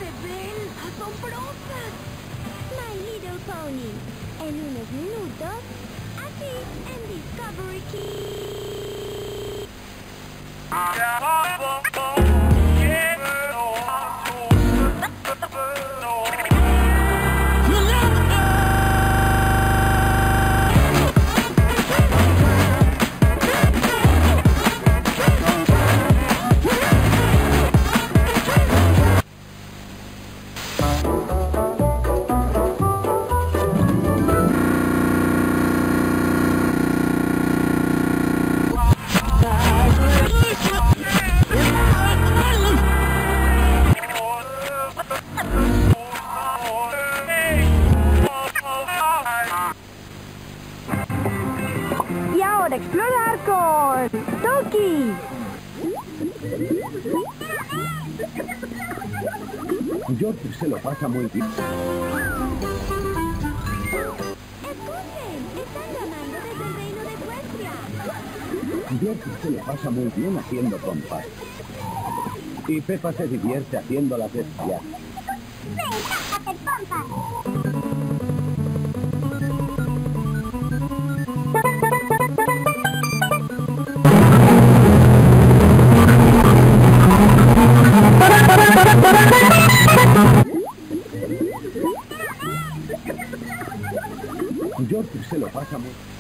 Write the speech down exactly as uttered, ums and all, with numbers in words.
se ven asombrosas. My Little Pony. En unos minutos, aquí en Discovery Kids. Y ahora explorar con Toki. George se lo pasa muy bien. Escuchen, están llamando desde el reino de Ecuestria. George se lo pasa muy bien haciendo compás. Y Peppa se divierte haciéndolas espiar. ¡Me encanta hacer pompas! George se lo pasa muy bien.